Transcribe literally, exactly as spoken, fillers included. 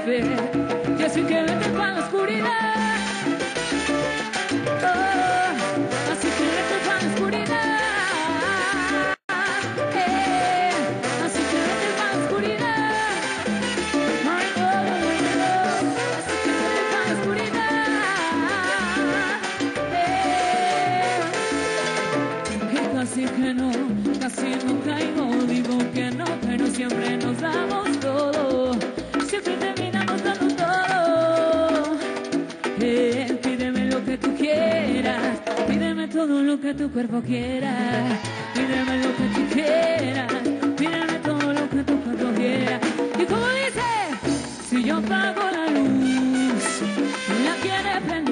fe. Yo soy que vete para la oscuridad. Oh, así que vete para la oscuridad. Eh, así que vete para la oscuridad. Ay, no, no, no. Así que vete para la oscuridad. Eh, y casi que no, casi no caigo. Digo que no, pero siempre nos damos todo. Siempre terminamos dando todo. Eh, pídeme lo que tú quieras. Pídeme todo lo que tu cuerpo quiera. Pídeme lo que tú quieras. Pídeme todo lo que tu cuerpo quiera. Y como dice, si yo pago la luz, la quiere prender.